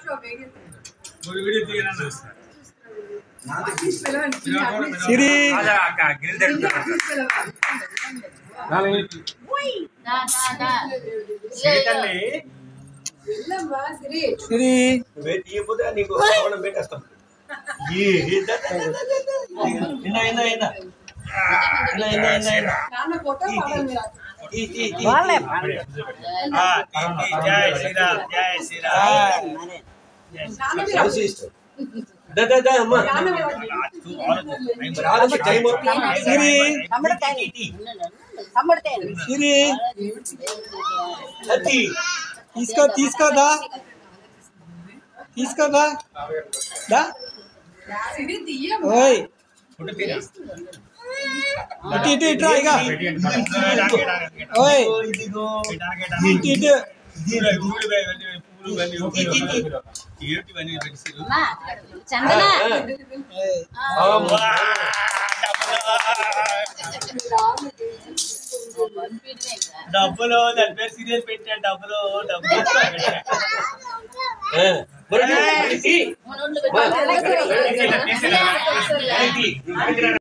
సిరి సిరి తీసుకో తీసుకోదా తీసుకోదా ఓయ్ ఇటు ఇటు ఇట్రా ఇక ఓయ్ ఇటు ఇటు డబ్బులు దాని పేరు సీరియస్ పెట్టాడు డబ్బులు